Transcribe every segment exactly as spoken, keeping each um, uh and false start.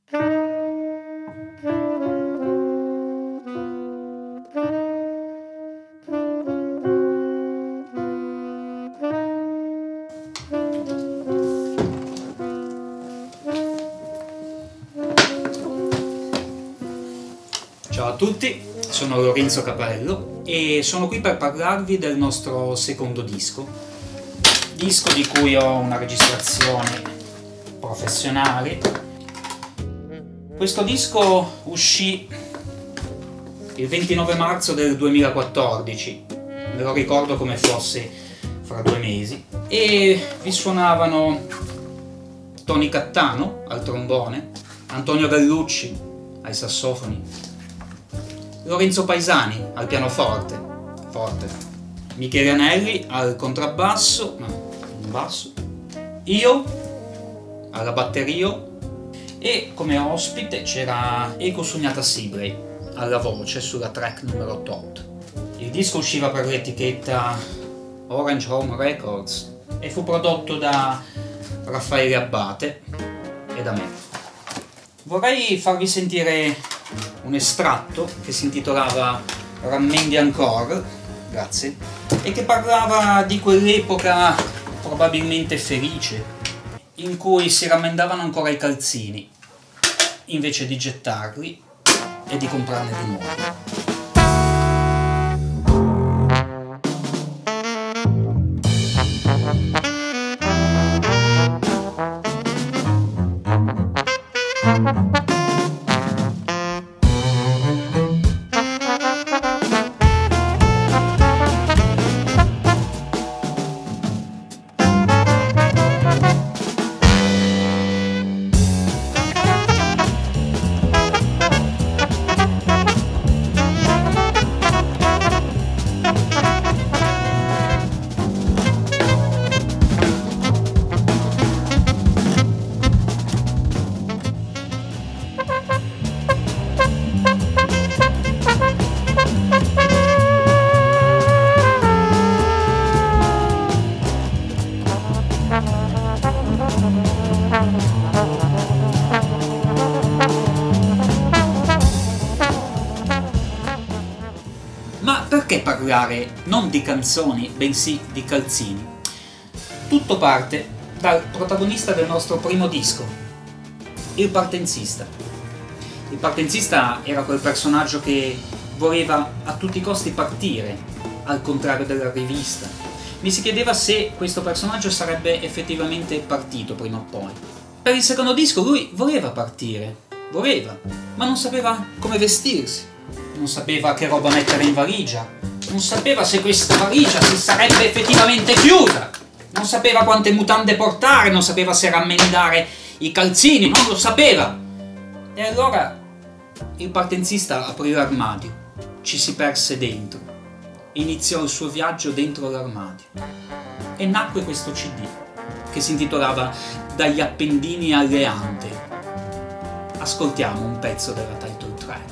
Ciao a tutti, sono Lorenzo Capello e sono qui per parlarvi del nostro secondo disco, disco di cui ho una registrazione professionale. Questo disco uscì il ventinove marzo del duemilaquattordici, me lo ricordo come fosse fra due mesi, e vi suonavano Tony Cattano al trombone, Antonio Gallucci ai sassofoni, Lorenzo Paesani al pianoforte, forte, Michele Anelli al contrabbasso, no, basso, io alla batteria e come ospite c'era Eco Sugnata Sibley alla voce sulla track numero ottantotto. Il disco usciva per l'etichetta Orange Home Records e fu prodotto da Raffaele Abbate e da me. Vorrei farvi sentire un estratto che si intitolava Rammendi ancora, grazie, e che parlava di quell'epoca probabilmente felice in cui si rammendavano ancora i calzini invece di gettarli e di comprarne di nuovi. Ma perché parlare non di canzoni, bensì di calzini? Tutto parte dal protagonista del nostro primo disco, il partenzista. Il partenzista era quel personaggio che voleva a tutti i costi partire, al contrario della rivista. Mi si chiedeva se questo personaggio sarebbe effettivamente partito prima o poi. Per il secondo disco lui voleva partire, voleva, ma non sapeva come vestirsi. Non sapeva che roba mettere in valigia, non sapeva se questa valigia si sarebbe effettivamente chiusa, non sapeva quante mutande portare, non sapeva se rammendare i calzini, non lo sapeva. E allora il partenzista aprì l'armadio, ci si perse dentro, iniziò il suo viaggio dentro l'armadio e nacque questo C D che si intitolava Dagli Appendini alle Ante. Ascoltiamo un pezzo della title track.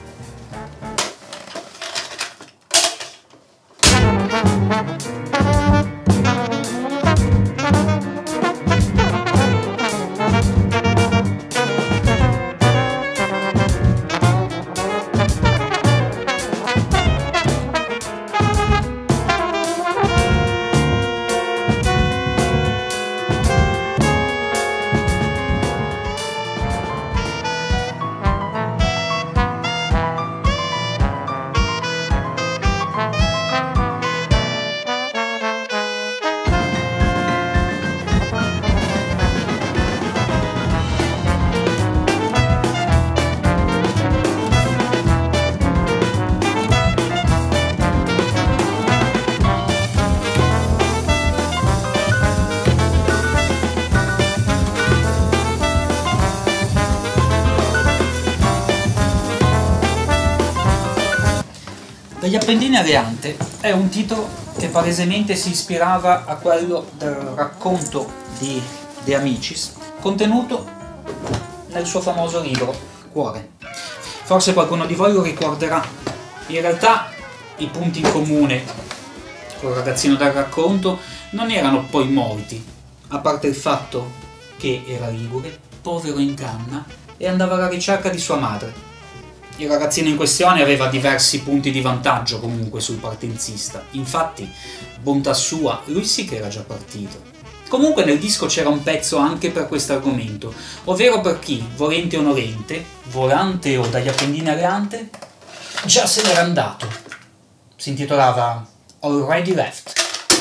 Dagli Appendini alle Ante è un titolo che palesemente si ispirava a quello del racconto di De Amicis contenuto nel suo famoso libro Cuore. Forse qualcuno di voi lo ricorderà. In realtà i punti in comune col ragazzino del racconto non erano poi molti, a parte il fatto che era ligure, povero in canna e andava alla ricerca di sua madre. Il ragazzino in questione aveva diversi punti di vantaggio comunque sul partenziista, infatti, bontà sua, lui sì che era già partito. Comunque nel disco c'era un pezzo anche per questo argomento, ovvero per chi, volente o nolente, volante o dagli Appennini alle Ante, già se n'era andato. Si intitolava Already Left.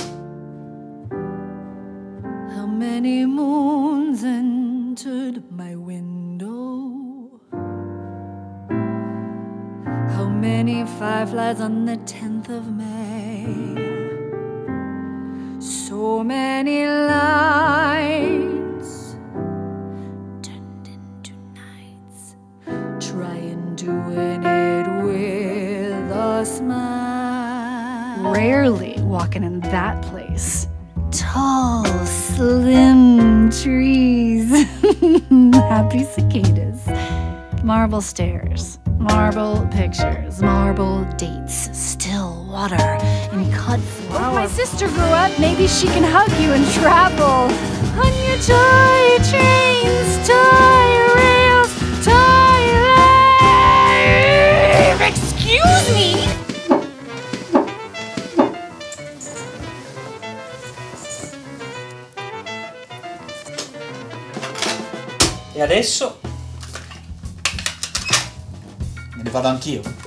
How many moons entered my window? How many fireflies on the tenth of May? So many lights turned into nights, trying to win it with a smile. Rarely walking in that place. Tall, slim trees, happy cicadas, marble stairs, marble pictures, marble dates, still water, and cut flowers. When my sister grew up, maybe she can hug you and travel on your toy trains, toy rails, toy life. Excuse me? E adesso me ne vado anch'io.